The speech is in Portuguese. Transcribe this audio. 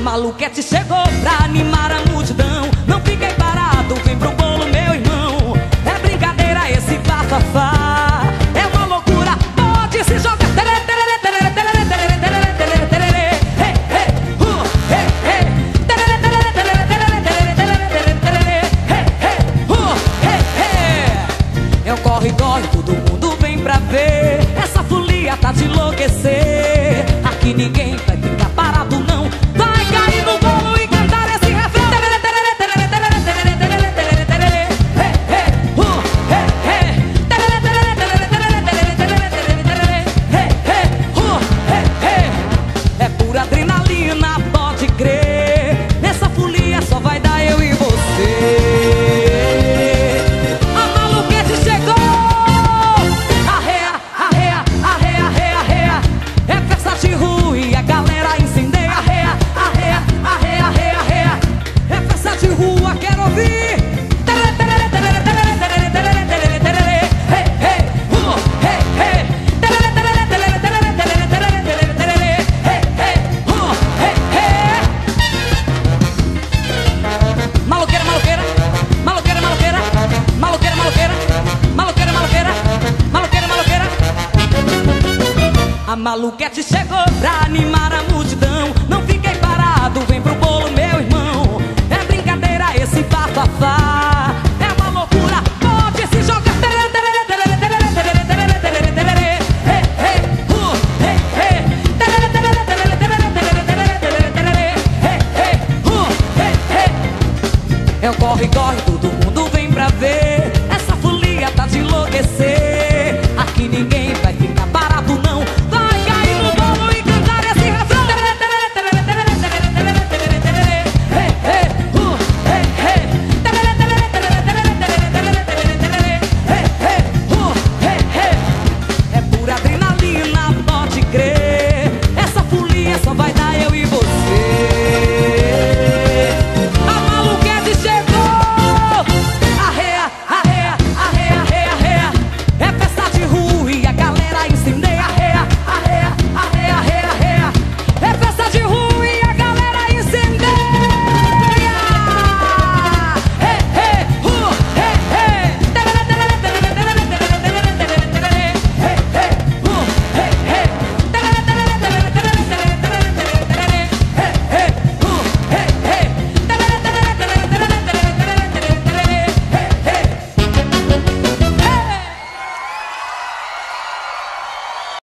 maluquete chegou pra animar a multidão. Não fiquei parado, vem pro bolo, meu irmão. É brincadeira esse bafafá, é uma loucura, pode se jogar. É um corre, corre, todo mundo vem pra ver. Essa folia tá de enlouquecer. Aqui ninguém vai ficar parado não. Vai cair no bolo e cantar esse refrão. É pura adrenalina, pode crer. Nessa folia só vai dar eu e você. A maluquete chegou. Arreia, arreia, arreia, arreia, arreia. É festa de rua e a galera incendeia. Arreia, arreia, arreia, arreia, arreia. É festa de rua, quero ouvir. Maloqueira, maloqueira, maloqueira, maloqueira, maloqueira, maloqueira, maloqueira, maloqueira, maloqueira, maloqueira. A maluquete chegou pra animar a multidão. Não fiquei parado, vem pro bolo.